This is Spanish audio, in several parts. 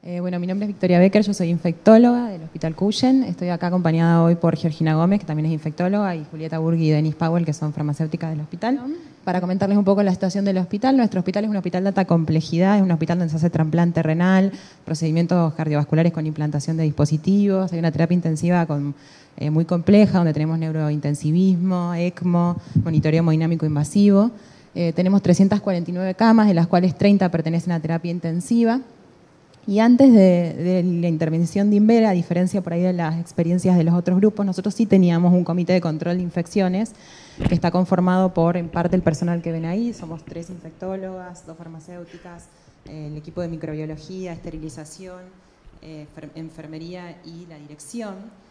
Bueno, mi nombre es Victoria Becker, yo soy infectóloga del Hospital Cuyen. Estoy acá acompañada hoy por Georgina Gómez, que también es infectóloga, y Julieta Burgui y Denise Powell, que son farmacéuticas del hospital. Para comentarles un poco la situación del hospital, nuestro hospital es un hospital de alta complejidad, es un hospital donde se hace trasplante renal, procedimientos cardiovasculares con implantación de dispositivos, hay una terapia intensiva muy compleja, donde tenemos neurointensivismo, ECMO, monitoreo hemodinámico invasivo. Tenemos 349 camas, de las cuales 30 pertenecen a terapia intensiva. Y antes de la intervención de Inver, a diferencia por ahí de las experiencias de los otros grupos, nosotros sí teníamos un comité de control de infecciones que está conformado por, en parte, el personal que ven ahí. Somos 3 infectólogas, 2 farmacéuticas, el equipo de microbiología, esterilización, enfermería y la dirección.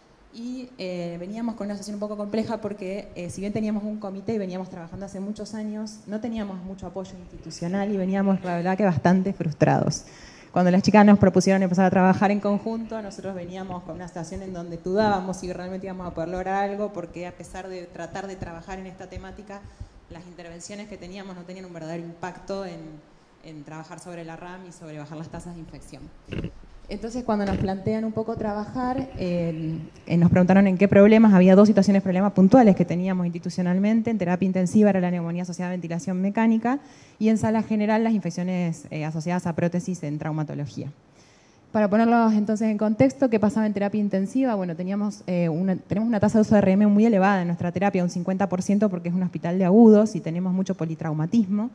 Y veníamos con una situación un poco compleja porque si bien teníamos un comité y veníamos trabajando hace muchos años, no teníamos mucho apoyo institucional y veníamos, la verdad, que bastante frustrados. Cuando las chicas nos propusieron empezar a trabajar en conjunto, nosotros veníamos con una situación en donde dudábamos si realmente íbamos a poder lograr algo, porque a pesar de tratar de trabajar en esta temática, las intervenciones que teníamos no tenían un verdadero impacto en trabajar sobre la RAM y sobre bajar las tasas de infección. Entonces, cuando nos plantean un poco trabajar, nos preguntaron en qué problemas. Había 2 situaciones de problemas puntuales que teníamos institucionalmente. En terapia intensiva era la neumonía asociada a ventilación mecánica y en sala general las infecciones asociadas a prótesis en traumatología. Para ponerlos entonces en contexto, ¿qué pasaba en terapia intensiva? Bueno, tenemos una tasa de uso de RM muy elevada en nuestra terapia, un 50%, porque es un hospital de agudos y tenemos mucho politraumatismo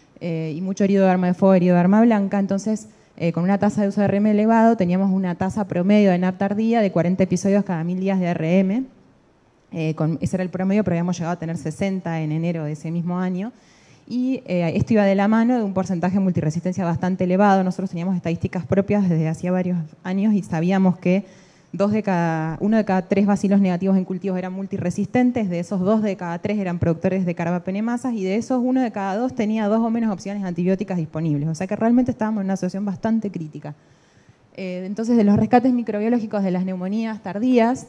y mucho herido de arma de fuego, herido de arma blanca. Entonces, con una tasa de uso de RM elevado, teníamos una tasa promedio de NAP tardía de 40 episodios cada 1000 días de RM. Ese era el promedio, pero habíamos llegado a tener 60 en enero de ese mismo año. Y esto iba de la mano de un porcentaje de multiresistencia bastante elevado. Nosotros teníamos estadísticas propias desde hacía varios años y sabíamos que 1 de cada 3 bacilos negativos en cultivos eran multiresistentes, de esos 2 de cada 3 eran productores de carbapenemasas y de esos 1 de cada 2 tenía 2 o menos opciones antibióticas disponibles. O sea que realmente estábamos en una situación bastante crítica. Entonces, de los rescates microbiológicos de las neumonías tardías,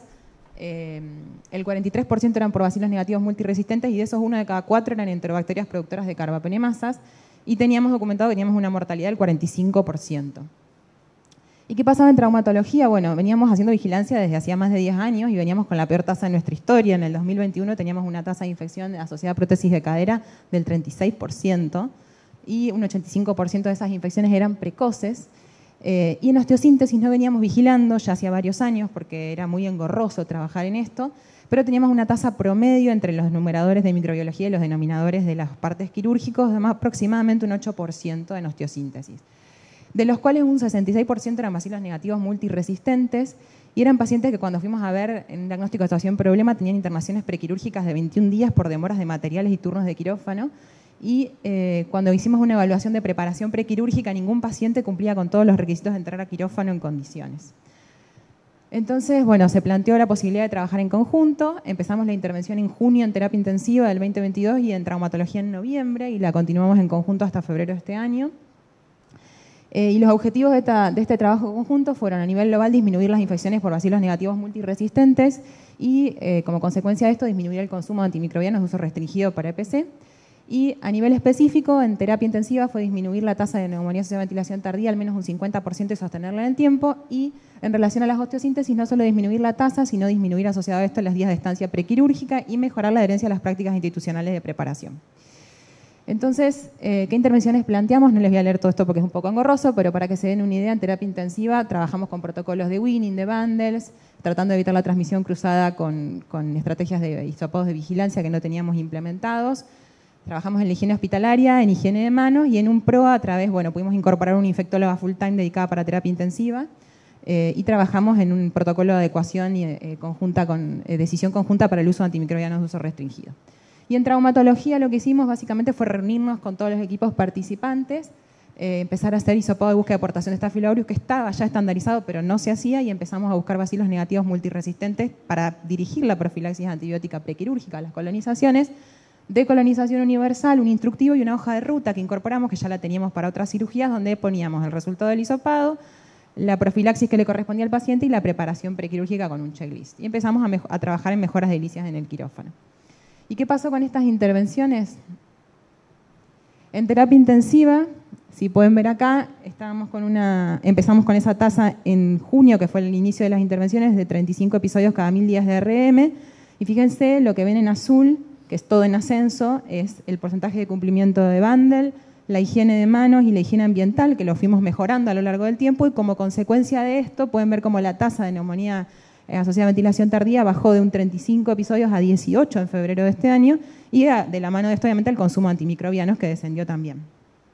el 43% eran por bacilos negativos multiresistentes y de esos 1 de cada 4 eran enterobacterias productoras de carbapenemasas y teníamos documentado que teníamos una mortalidad del 45%. ¿Y qué pasaba en traumatología? Bueno, veníamos haciendo vigilancia desde hacía más de 10 años y veníamos con la peor tasa de nuestra historia. En el 2021 teníamos una tasa de infección asociada a prótesis de cadera del 36% y un 85% de esas infecciones eran precoces. Y en osteosíntesis no veníamos vigilando ya hacía varios años porque era muy engorroso trabajar en esto, pero teníamos una tasa promedio entre los numeradores de microbiología y los denominadores de las partes quirúrgicos de aproximadamente un 8% en osteosíntesis, de los cuales un 66% eran bacilos negativos multiresistentes y eran pacientes que cuando fuimos a ver en diagnóstico de situación problema tenían internaciones prequirúrgicas de 21 días por demoras de materiales y turnos de quirófano y cuando hicimos una evaluación de preparación prequirúrgica ningún paciente cumplía con todos los requisitos de entrar a quirófano en condiciones. Entonces, bueno, se planteó la posibilidad de trabajar en conjunto, empezamos la intervención en junio en terapia intensiva del 2022 y en traumatología en noviembre y la continuamos en conjunto hasta febrero de este año. Y los objetivos de este trabajo conjunto fueron a nivel global disminuir las infecciones por bacilos negativos multiresistentes y como consecuencia de esto disminuir el consumo de antimicrobianos de uso restringido para EPC. Y a nivel específico, en terapia intensiva fue disminuir la tasa de neumonía asociada a ventilación tardía al menos un 50% y sostenerla en el tiempo. Y en relación a las osteosíntesis, no solo disminuir la tasa, sino disminuir asociado a esto las días de estancia prequirúrgica y mejorar la adherencia a las prácticas institucionales de preparación. Entonces, ¿qué intervenciones planteamos? No les voy a leer todo esto porque es un poco engorroso, pero para que se den una idea, en terapia intensiva trabajamos con protocolos de weaning, de bundles, tratando de evitar la transmisión cruzada con estrategias de hisopados de vigilancia que no teníamos implementados. Trabajamos en la higiene hospitalaria, en higiene de manos y en un PROA a través, bueno, pudimos incorporar una infectóloga full time dedicada para terapia intensiva y trabajamos en un protocolo de adecuación y decisión conjunta para el uso de antimicrobianos de uso restringido. Y en traumatología lo que hicimos básicamente fue reunirnos con todos los equipos participantes, empezar a hacer hisopado de búsqueda de aportación de Staphylococcus aureus, que estaba ya estandarizado, pero no se hacía, y empezamos a buscar bacilos negativos multiresistentes para dirigir la profilaxis antibiótica prequirúrgica a las colonizaciones, de colonización universal, un instructivo y una hoja de ruta que incorporamos, que ya la teníamos para otras cirugías, donde poníamos el resultado del hisopado, la profilaxis que le correspondía al paciente y la preparación prequirúrgica con un checklist. Y empezamos a trabajar en mejoras de edilicias en el quirófano. ¿Y qué pasó con estas intervenciones? En terapia intensiva, si pueden ver acá, empezamos con esa tasa en junio, que fue el inicio de las intervenciones, de 35 episodios cada 1000 días de RM. Y fíjense, lo que ven en azul, que es todo en ascenso, es el porcentaje de cumplimiento de Bandel, la higiene de manos y la higiene ambiental, que lo fuimos mejorando a lo largo del tiempo, y como consecuencia de esto pueden ver cómo la tasa de neumonía asociada a ventilación tardía bajó de un 35 episodios a 18 en febrero de este año, y de la mano de esto obviamente el consumo de antimicrobianos, que descendió también.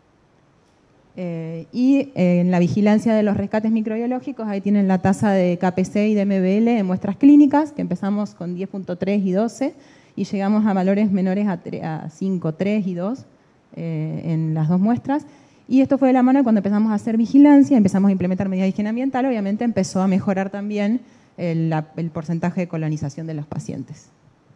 En la vigilancia de los rescates microbiológicos, ahí tienen la tasa de KPC y de MBL en muestras clínicas, que empezamos con 10.3 y 12, y llegamos a valores menores a 5, 3 y 2 en las dos muestras. Y esto fue de la mano de cuando empezamos a hacer vigilancia, empezamos a implementar medidas de higiene ambiental, obviamente empezó a mejorar también el porcentaje de colonización de los pacientes.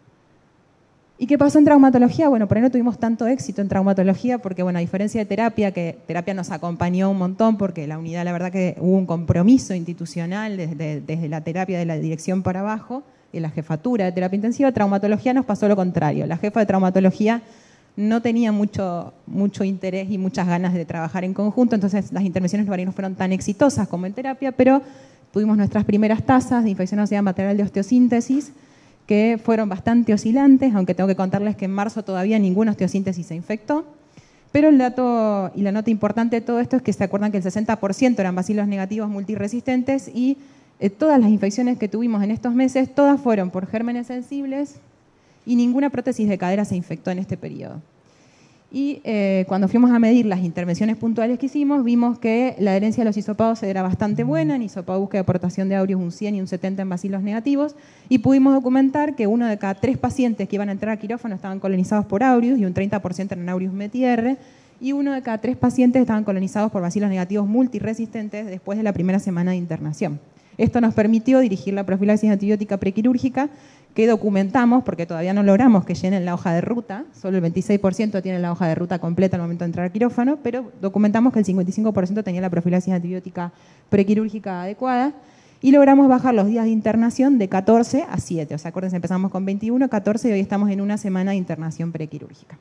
¿Y qué pasó en traumatología? Bueno, por ahí no tuvimos tanto éxito en traumatología porque, bueno, a diferencia de terapia, que terapia nos acompañó un montón porque la unidad, la verdad que hubo un compromiso institucional desde la terapia de la dirección para abajo, de la jefatura de terapia intensiva, traumatología nos pasó lo contrario. La jefa de traumatología no tenía mucho interés y muchas ganas de trabajar en conjunto, entonces las intervenciones no fueron tan exitosas como en terapia, pero tuvimos nuestras primeras tasas de infección asociada material de osteosíntesis, que fueron bastante oscilantes, aunque tengo que contarles que en marzo todavía ninguna osteosíntesis se infectó. Pero el dato y la nota importante de todo esto es que se acuerdan que el 60% eran bacilos negativos multiresistentes y todas las infecciones que tuvimos en estos meses, todas fueron por gérmenes sensibles y ninguna prótesis de cadera se infectó en este periodo. Y cuando fuimos a medir las intervenciones puntuales que hicimos, vimos que la adherencia de los hisopados era bastante buena. En hisopado búsqueda de aportación de aureus un 100 y un 70 en bacilos negativos. Y pudimos documentar que 1 de cada 3 pacientes que iban a entrar a quirófano estaban colonizados por aureus y un 30% eran aureus METIR. Y 1 de cada 3 pacientes estaban colonizados por bacilos negativos multiresistentes después de la primera semana de internación. Esto nos permitió dirigir la profilaxis antibiótica prequirúrgica, que documentamos, porque todavía no logramos que llenen la hoja de ruta, solo el 26% tiene la hoja de ruta completa al momento de entrar al quirófano, pero documentamos que el 55% tenía la profilaxis antibiótica prequirúrgica adecuada, y logramos bajar los días de internación de 14 a 7. O sea, acuérdense, empezamos con 21, 14 y hoy estamos en una semana de internación prequirúrgica.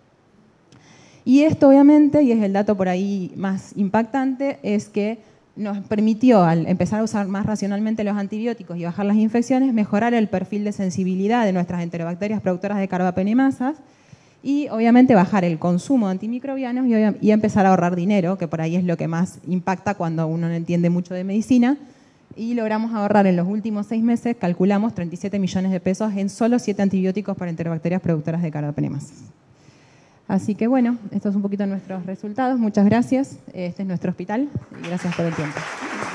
Y esto obviamente, y es el dato por ahí más impactante, es que nos permitió, al empezar a usar más racionalmente los antibióticos y bajar las infecciones, mejorar el perfil de sensibilidad de nuestras enterobacterias productoras de carbapenemasas y obviamente bajar el consumo de antimicrobianos y empezar a ahorrar dinero, que por ahí es lo que más impacta cuando uno no entiende mucho de medicina. Y logramos ahorrar en los últimos 6 meses, calculamos 37 millones de pesos en solo 7 antibióticos para enterobacterias productoras de carbapenemasas. Así que bueno, estos son un poquito nuestros resultados. Muchas gracias. Este es nuestro hospital y gracias por el tiempo.